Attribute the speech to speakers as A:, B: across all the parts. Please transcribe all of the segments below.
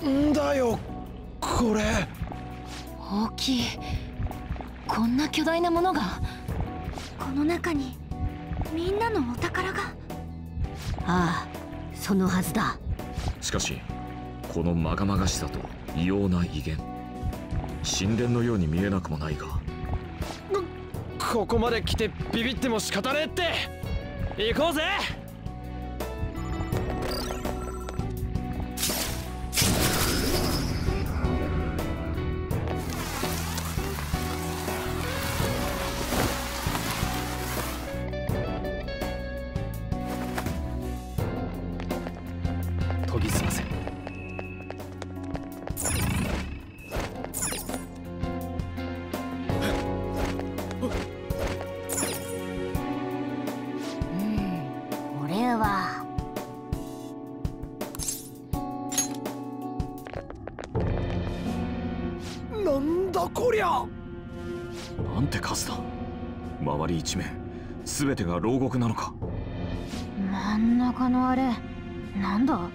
A: んだよこれ。
B: 大きい。こんな巨大なものが。
C: この中にみんなのお宝が。
D: ああ、そのはずだ。
E: しかしこのまがまがしさと異様な威厳、神殿のように見えなくもないが。
A: ここまで来てビビっても仕方ねえって。行こうぜ。研ぎ澄ませ。
D: 俺は
A: なんだこりゃ。
E: なんて数だ。周り一面全てが牢獄なのか。
C: 真ん中のあれなんだ。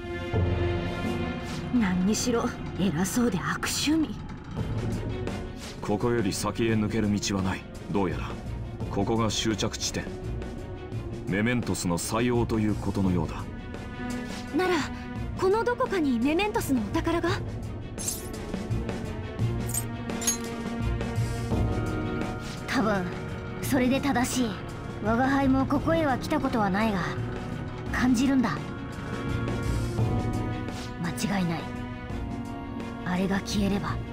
D: 何にしろ偉そうで悪趣味。
E: ここより先へ抜ける道はない。どうやらここが終着地点、メメントスの採用ということのようだ。
C: ならこのどこかにメメントスのお宝が。
D: 多分それで正しい。我が輩もここへは来たことはないが感じるんだ。間違いない。あれが消えれば、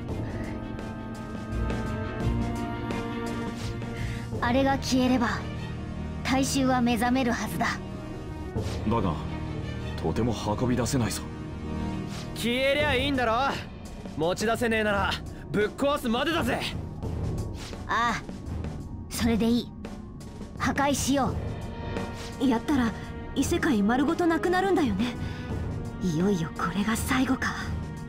D: あれが消えれば大衆は目覚めるはずだ。
E: だがとても運び出せないぞ。
A: 消えりゃいいんだろ。持ち出せねえならぶっ壊すまでだぜ。
D: ああ、それでいい。破壊しよう。
C: やったら異世界丸ごとなくなるんだよね。いよいよこれが最後か。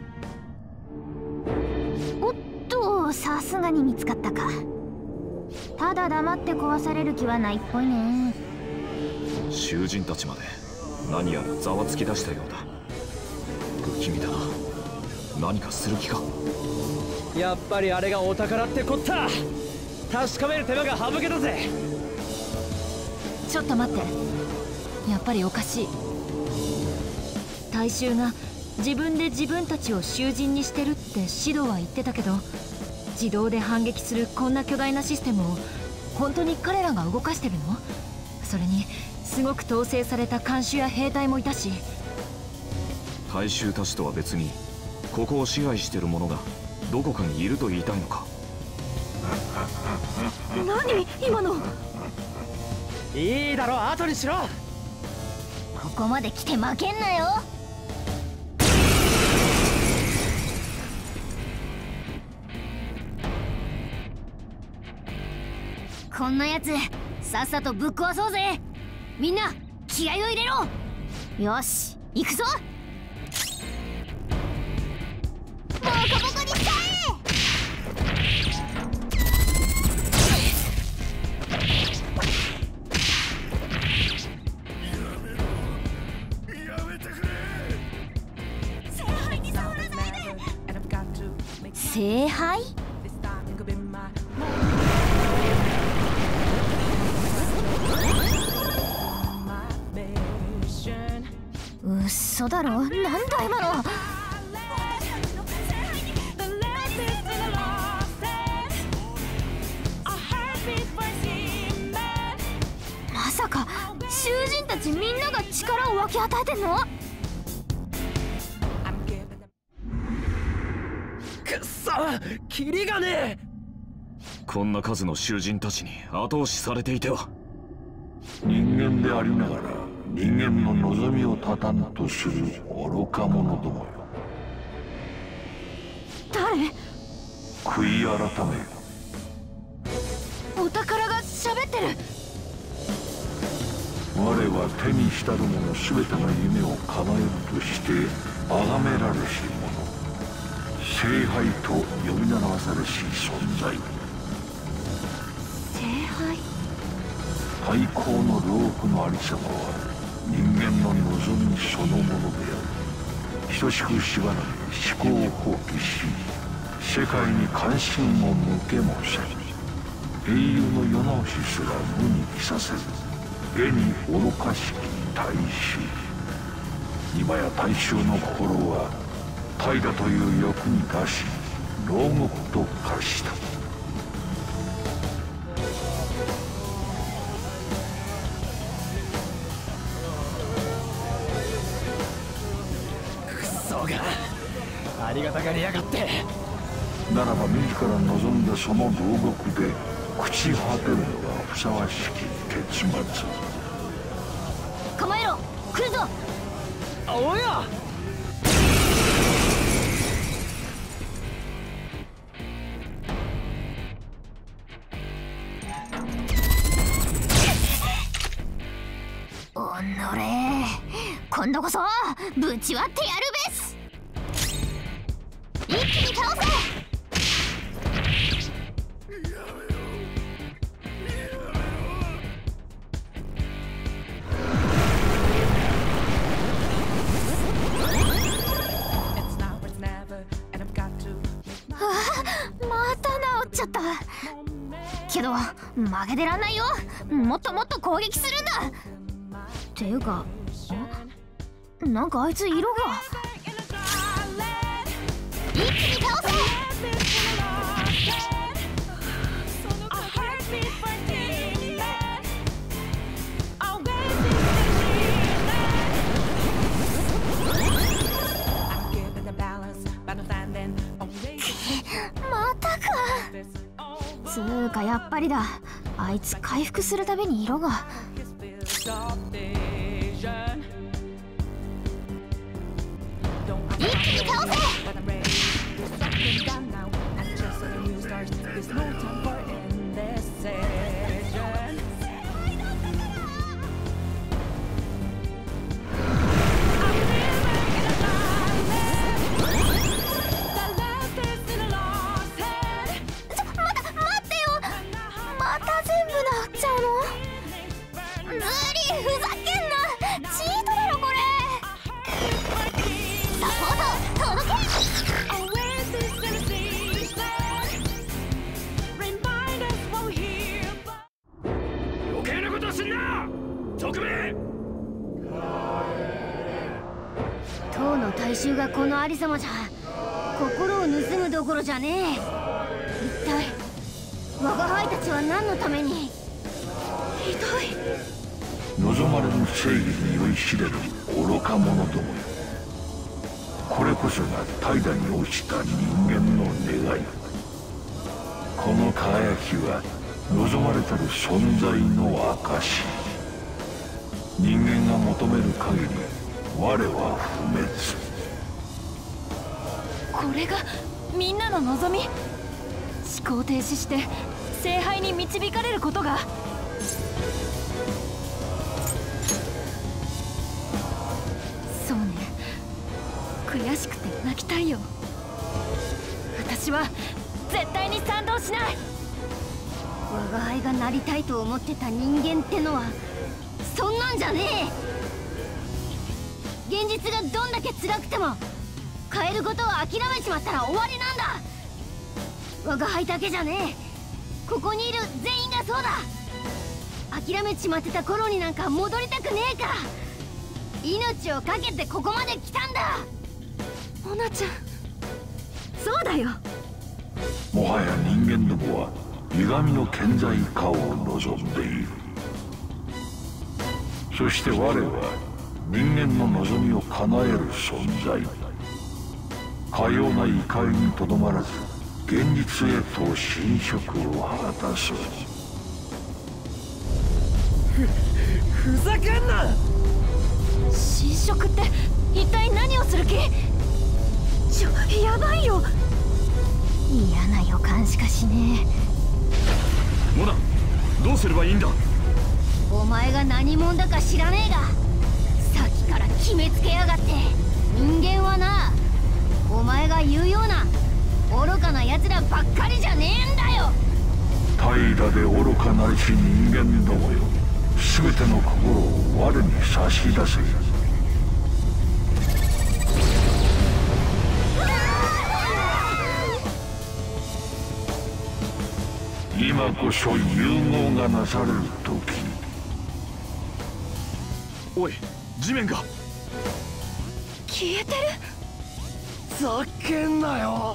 D: おっと、さすがに見つかったか。ただ黙って壊される気はないっぽいね。
E: 囚人たちまで何やらざわつき出したようだ。不気味だな。何かする気か。
A: やっぱりあれがお宝ってこった。確かめる手間が省けたぜ。
B: ちょっと待って。やっぱりおかしい。大衆が自分で自分たちを囚人にしてるってシドは言ってたけど、自動で反撃するこんな巨大なシステムを本当に彼らが動かしてるの？それにすごく統制された看守や兵隊もいたし。
E: 大衆たちとは別にここを支配してる者がどこかにいると言いたいのか。
C: 何今の。
A: いいだろ、後にしろ。
D: ここまで来て負けんなよ。こんなやつさっさとぶっ壊そうぜ。みんな気合を入れろ。よし行くぞ。ボコボコにしちゃえ。聖杯？うっそだろ。なんだ今の。まさか囚人たちみんなが力を分け与えてんの？
A: くっそ、キリがねえ。
E: こんな数の囚人たちに後押しされていては。
F: 人間でありながら人間の望みを絶たんとする愚か者どもよ。
C: 誰？
F: 悔い改めよ。
C: お宝が喋ってる。
F: 我は手にしたるもの全ての夢を叶えるとして崇められし者、聖杯と呼び習わされし存在。
C: 聖杯？
F: 最高の牢獄のありさまは人間の望みそのものである。 等しく縛られ思考を放棄し、世界に関心を向けもせず、英雄の世直しすら無に帰させず、現に愚かしき大衆。今や大衆の心は怠惰という欲に出し、牢獄と化した。
A: クソがありがたがりやがって。
F: ならば自ら望んだその牢獄で朽ち果てるのがふさわしき結末。
D: 構えろ、来るぞ。
A: おや、
D: おのれ、今度こそぶち割ってやるべす。一気に倒せ。また治っちゃった。けど負けてらんないよ。もっともっと攻撃するんだ。っていうか、なんかあいつ色が。一気に倒せ。またか。つうかやっぱりだ、あいつ回復するたびに色が。一気に倒せ。当の大衆がこのありさまじゃ心を盗むどころじゃねえ。一体我が輩たちは何のために。ひどい。
F: 望まれぬ正義に酔いしれる愚か者どもよ。これこそが怠惰に落ちた人間の願い。この輝きは望まれたる存在の証。人間が求める限り我は不滅。
B: これがみんなの望み。思考停止して聖杯に導かれることが。そうね、悔しくて泣きたいよ。私は絶対に賛同しない。
D: 我が輩がなりたいと思ってた人間ってのはそんなんじゃねえ。現実がどんだけ辛くても変えることを諦めちまったら終わりなんだ。我が輩だけじゃねえ、ここにいる全員がそうだ。諦めちまってた頃になんか戻りたくねえから命を懸けてここまで来たんだ。
C: モナちゃん、そうだよ。
F: もはや人間どもは歪みの顕在化を望んでいる。そして我は人間の望みを叶える存在。かような怒りにとどまらず現実へと侵食を果たす。
A: ふざけんな。
B: 侵食って一体何をする気？
C: やばいよ。
D: 嫌な予感しかしね
E: モナ、どうすればいいんだ。
D: え。お前が何者だか知らねえがさっきから決めつけやがって。人間はな、お前が言うような愚かな奴らばっかりじゃねえんだよ。
F: 怠惰で愚かなりし人間どもよ、全ての心を我に差し出せ。 今こそ融合がなされる時。
E: おい、地面が
C: 消えてる。
A: ふざけんなよ。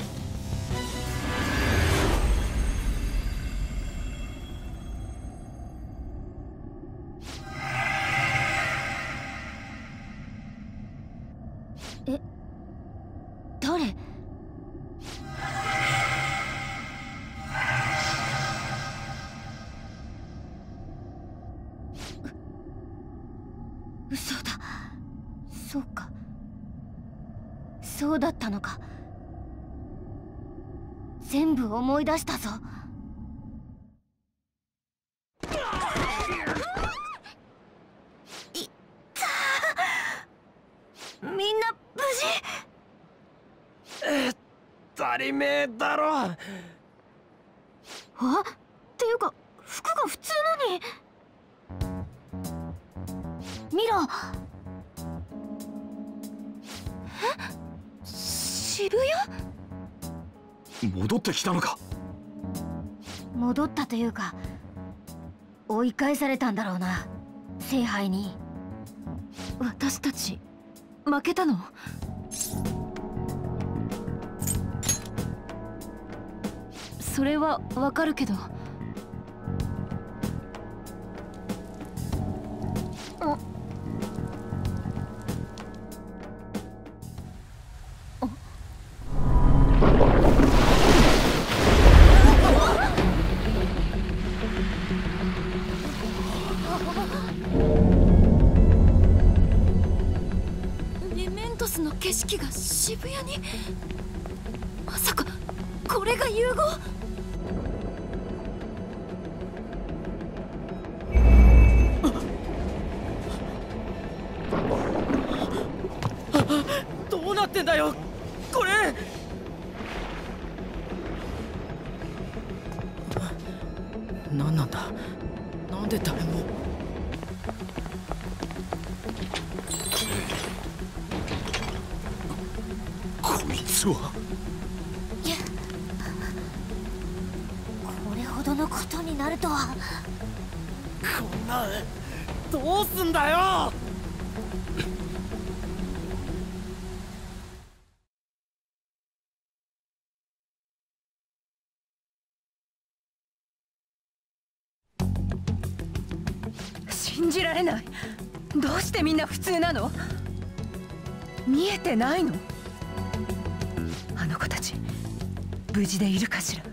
D: 誰？嘘だ。そうか、そうだったのか。全部思い出したぞ。みんな無事？
A: 当たり前だろ。
D: あ？っていうか服が普通のに。見ろ。え？渋谷？
E: 戻ってきたのか。
D: 戻ったというか追い返されたんだろうな、聖杯に。
B: 私たち負けたの？それはわかるけど。メメントスの景色が渋谷に。まさかこれが融合？
A: どうなってんだよこれ。何なんだ。なんで誰も。
E: こいつは。
D: これほどのことになるとは。
A: こんなどうすんだよ。
C: 信じられない。どうしてみんな普通なの？見えてないの？あの子たち無事でいるかしら？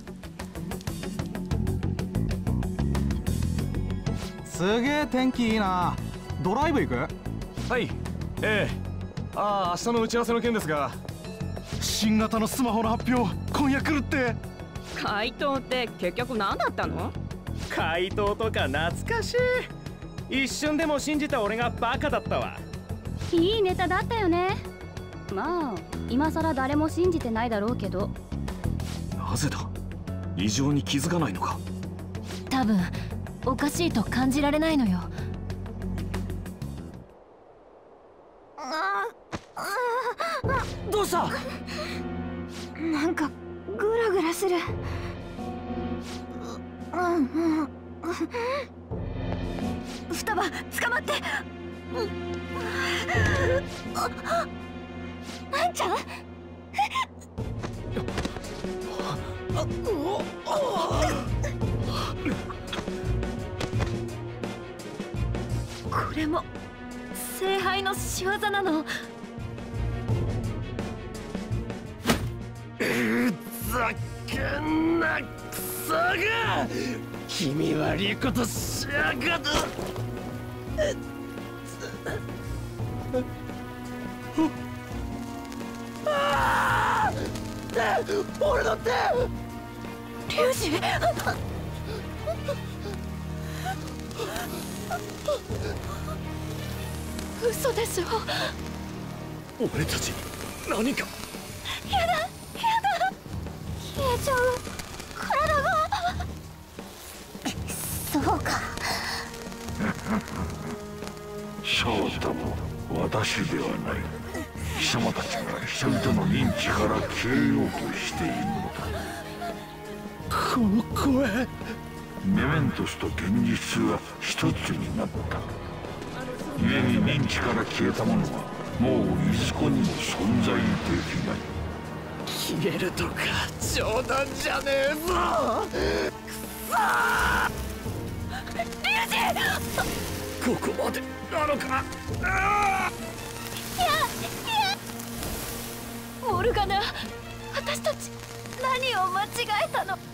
G: すげえ天気いいな。ドライブ行く？
E: はい、ええ。明日の打ち合わせの件ですが、
G: 新型のスマホの発表今夜来るって。
H: 怪盗って結局何だったの？
A: 怪盗とか懐かしい。一瞬でも信じた俺がバカだったわ。
D: いいネタだったよね。まあ今さら誰も信じてないだろうけど。
E: なぜだ。異常に気づかないのか。
B: 多分おかしいと感じられないのよ。
A: どうした？
D: なんかグラグラする。
C: 双葉捕まって。
D: あんちゃん？
C: これも聖杯の仕業なの？
A: ふざけんなクソが。君悪いことしやがる。俺の手。
C: リュウジ。嘘でしょ。
A: 俺たちに何か。
D: やだやだ、消えちゃう体が。そうか。
F: そうだも私ではない。貴様たちが人々の認知から消えようとしているのだ。
A: この声。
F: メメントスと現実は一つになった。故に認知から消えたものはもういずこにも存在できない。
A: 消えるとか冗談じゃねえぞ。ここまでなのか。
B: モルガナ、私たち何を間違えたの？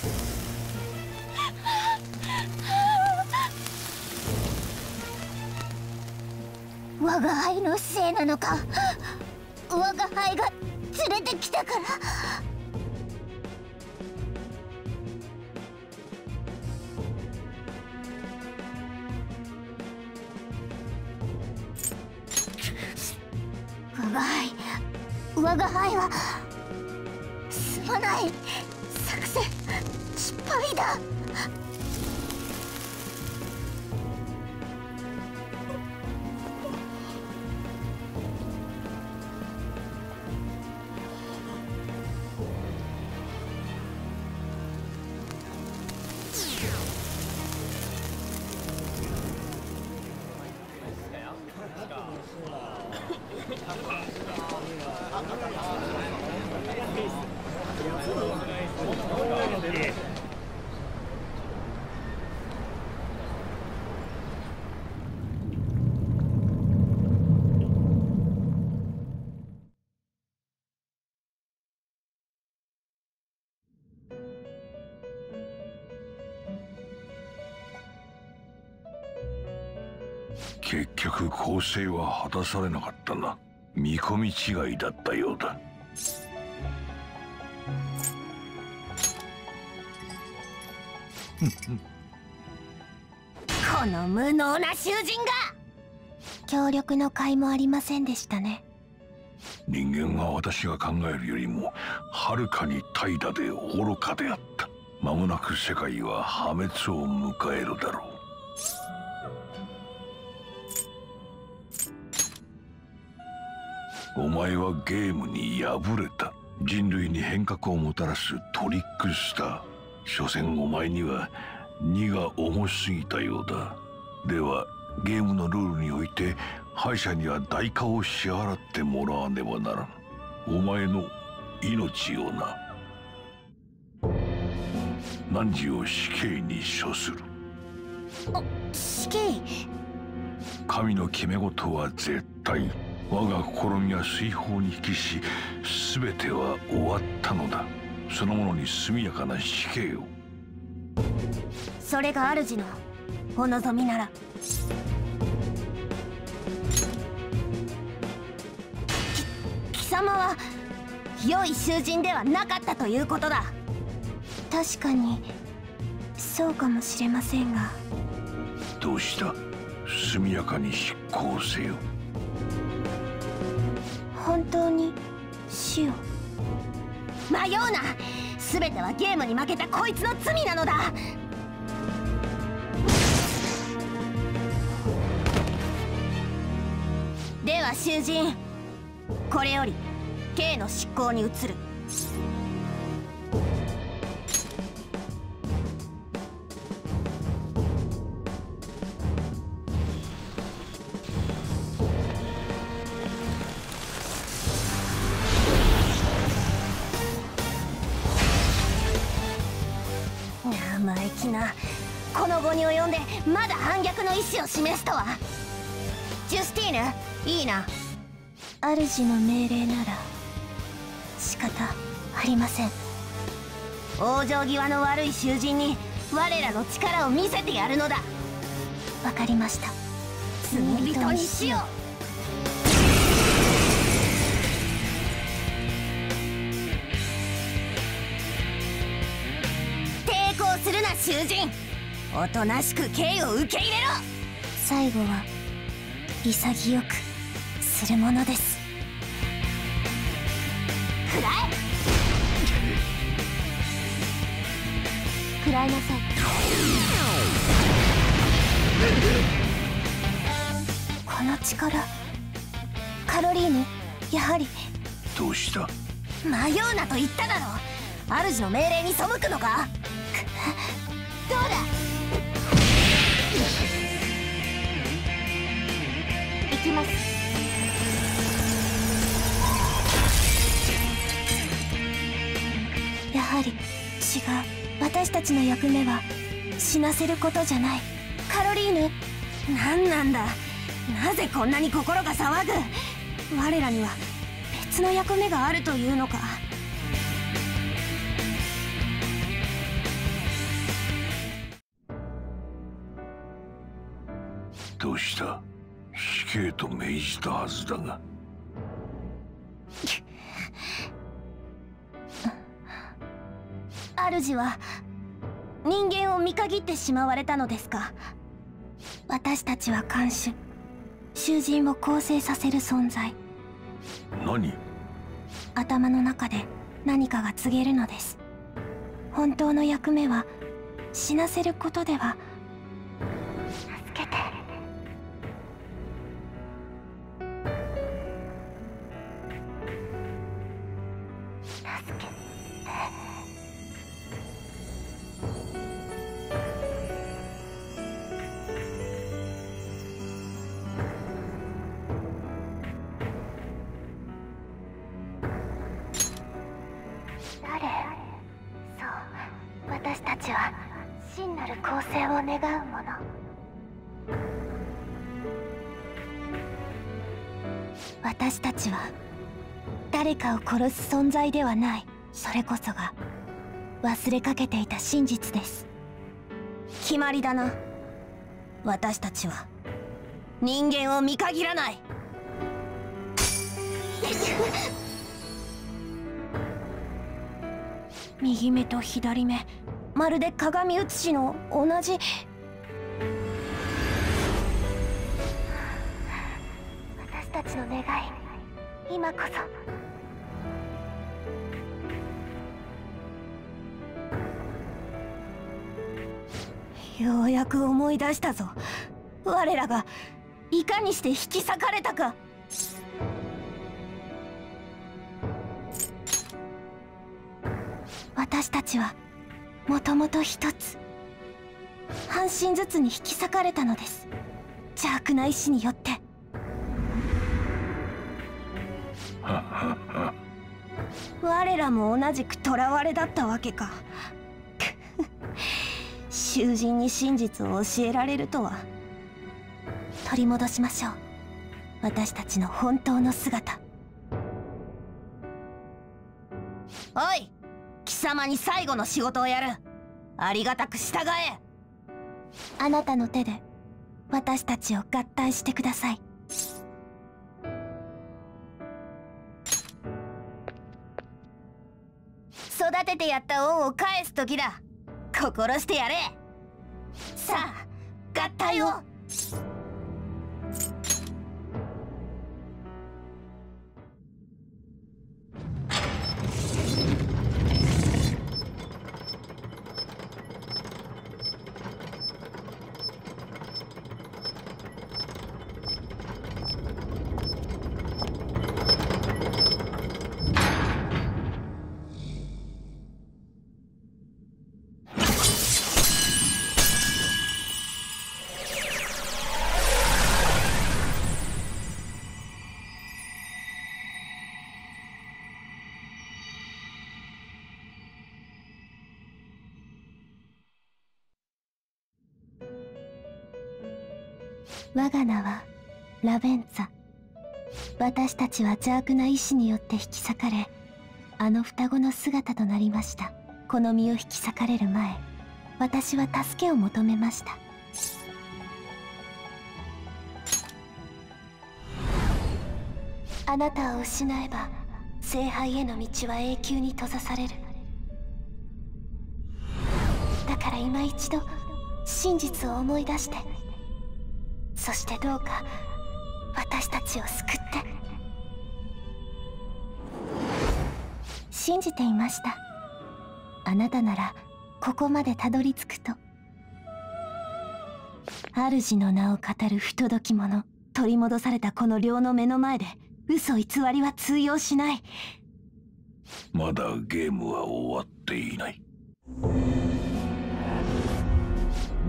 D: 我が輩のせいなのか。我が輩が連れてきたから。我が輩はすまない。作戦失敗だ。
F: 結局公正は果たされなかったな。見込み違いだったようだ。
D: この無能な囚人が。協力の甲斐もありませんでしたね。
F: 人間は私が考えるよりもはるかに怠惰で愚かであった。間もなく世界は破滅を迎えるだろう。お前はゲームに敗れた。人類に変革をもたらすトリックスター。所詮お前には荷が重すぎたようだ。ではゲームのルールにおいて敗者には代価を支払ってもらわねばならん。お前の命をな。汝を死刑に処する。
D: 死刑？
F: 神の決め事は絶対。我が試みは水泡に帰し、全ては終わったのだ。その者に速やかな死刑を。
D: それが主のお望みなら。貴様は良い囚人ではなかったということだ。確かにそうかもしれませんが。
F: どうした？速やかに執行せよ。
D: 本当に死を。迷うな。全てはゲームに負けたこいつの罪なのだ。では囚人、これより刑の執行に移る。生意気な。この後に及んでまだ反逆の意思を示すとは。ジュスティーヌ、いいな。主の命令なら仕方ありません。往生際の悪い囚人に我らの力を見せてやるのだ。わかりました。罪人にしよう。抵抗するな囚人。おとなしく刑を受け入れろ。最後は潔くするものです。食らえ。食らいなさい。この力、カロリーヌ、やはり。
F: どうした？
D: 迷うなと言っただろう。主の命令に背くのか。 どうだ。行きます。
I: やはり違う。私たちの役目は死なせることじゃない。カロリーヌ、何なんだ。なぜこんなに心が騒ぐ。我らには別の役目があるというのか。
F: どうした。死刑と命じたはずだが。
I: 主は人間を見限ってしまわれたのですか。私たちは看守、囚人を構成させる存在。
F: 何？
I: 頭の中で何かが告げるのです。本当の役目は死なせることでは。助けて。助けて。私たちは真なる公正を願う者。私たちは誰かを殺す存在ではない。それこそが忘れかけていた真実です。決まりだな。私たちは人間を見限らない。右目と左目、まるで鏡写しの同じ。私たちの願い、今こそ。ようやく思い出したぞ。我らがいかにして引き裂かれたか。私たちはもともと一つ、半身ずつに引き裂かれたのです。邪悪な意志によって。我らも同じく囚われだったわけか。囚人に真実を教えられるとは。取り戻しましょう、私たちの本当の姿。おい、貴様に最後の仕事をやる。ありがたく従え。あなたの手で私たちを合体してください。育ててやった恩を返す時だ。心してやれ。さあ、合体を。我が名はラベンツァ。私たちは邪悪な意志によって引き裂かれ、あの双子の姿となりました。この身を引き裂かれる前、私は助けを求めました。あなたを失えば聖杯への道は永久に閉ざされる。だから今一度真実を思い出して、そしてどうか私たちを救って。信じていました。あなたならここまでたどり着くと。主の名を語る不届き者。取り戻されたこの寮の目の前で嘘偽りは通用しない。
F: まだゲームは終わっていない。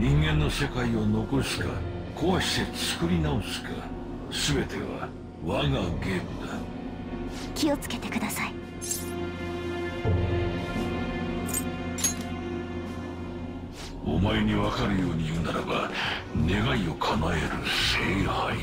F: 人間の世界を残すか壊して作り直すか、全ては我がゲームだ。
I: 気をつけてください。
F: お前に分かるように言うならば、願いを叶える聖杯、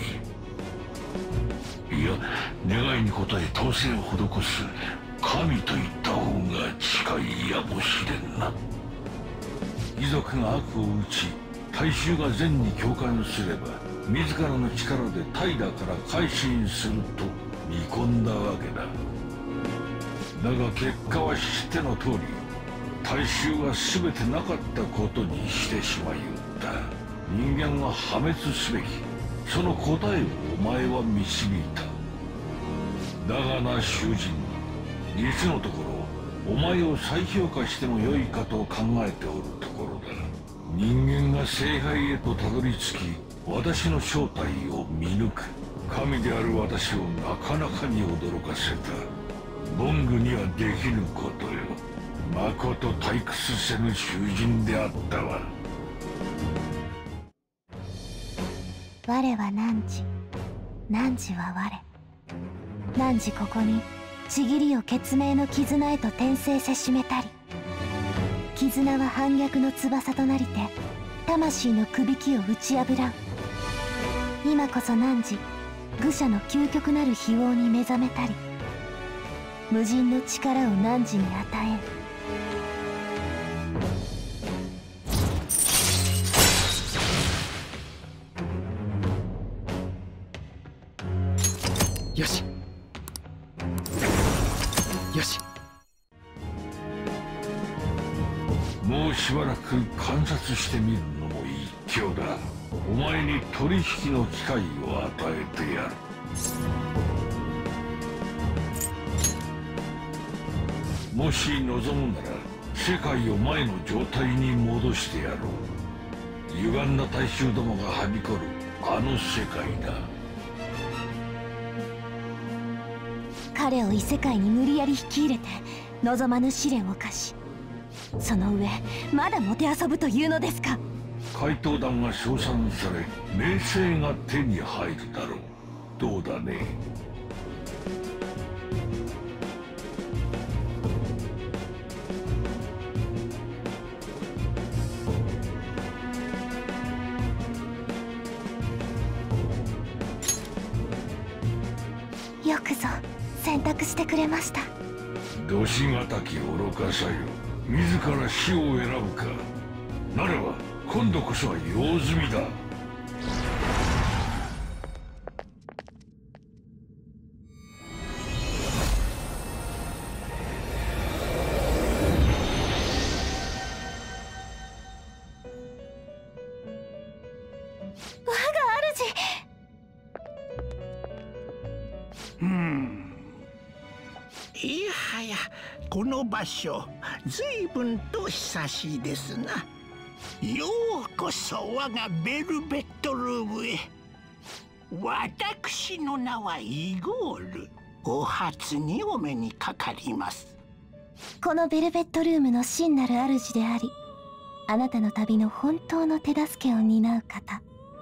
F: いや願いに応え統制を施す神といった方が近いやもしれんな。遺族が悪を打ち大衆が善に共感すれば、自らの力で怠惰から改心すると見込んだわけだ。だが結果は知っての通り、大衆は全てなかったことにしてしまいよった。人間は破滅すべき、その答えをお前は導いた。だがな囚人、実のところお前を再評価してもよいかと考えておるところだ。人間が聖杯へとたどり着き、私の正体を見抜く神である私をなかなかに驚かせた。ボングにはできぬことよ。まこと退屈せぬ囚人であったわ。
I: 我は汝、汝は我。汝ここにちぎりを血明の絆へと転生せしめたり、絆は反逆の翼となりて魂のくびきを打ち破らん。今こそ汝、愚者の究極なる非王に目覚めたり、無尽の力を汝に与えん。
A: よしよし。
F: もうしばらく観察してみるのも一興だ。お前に取引の機会を与えてやる。もし望むなら世界を前の状態に戻してやろう。歪んだ大衆どもがはびこるあの世界だ。
I: 彼を異世界に無理やり引き入れて望まぬ試練を課し、その上まだもてあそぶというのですか。
F: 怪盗団が称賛され名声が手に入るだろう。どうだね。
I: よくぞ選択してくれました。
F: どしがたき愚かさよ。自ら死を選ぶか。ならば今度こそは用済みだ。
I: 我が主。
J: いやはや、この場所随分と久しいですな。ようこそ我がベルベットルームへ。私の名はイゴール。お初にお目にかかります。
I: このベルベットルームの真なる主であり、あなたの旅の本当の手助けを担う方。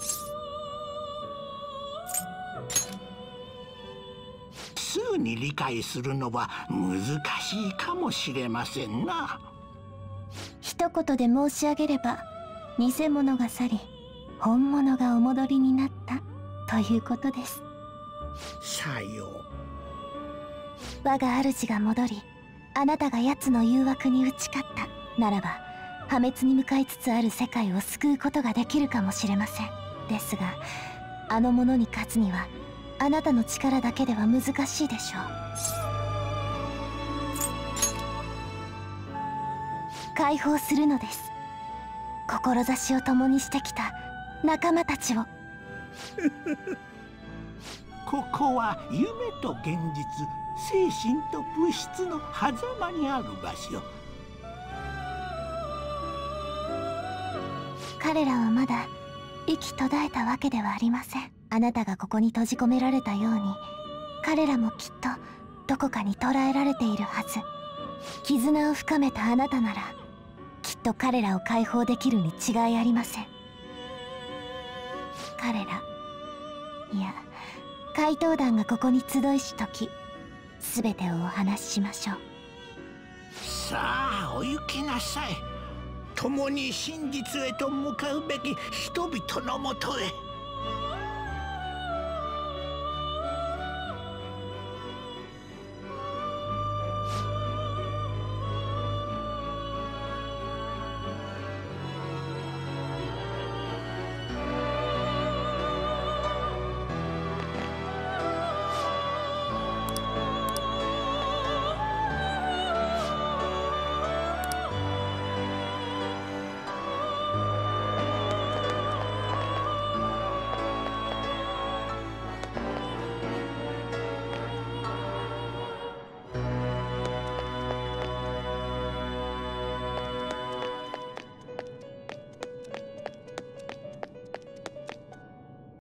J: すぐに理解するのは難しいかもしれませんな。
I: 一言で申し上げれば、偽物が去り本物がお戻りになったということです。
J: さよう。
I: 我が主が戻り、あなたが奴の誘惑に打ち勝ったならば、破滅に向かいつつある世界を救うことができるかもしれません。ですが、あの者に勝つにはあなたの力だけでは難しいでしょう。解放するのです。志を共にしてきた仲間たちを。
J: ここは夢と現実、精神と物質の狭間にある場所。
I: 彼らはまだ息途絶えたわけではありません。あなたがここに閉じ込められたように、彼らもきっとどこかに捕らえられているはず。絆を深めたあなたなら、 きっと彼らを解放できるに違いありません。彼ら、いや怪盗団がここに集いし時、全てをお話ししましょう。
J: さあお行きなさい。共に真実へと向かうべき人々のもとへ。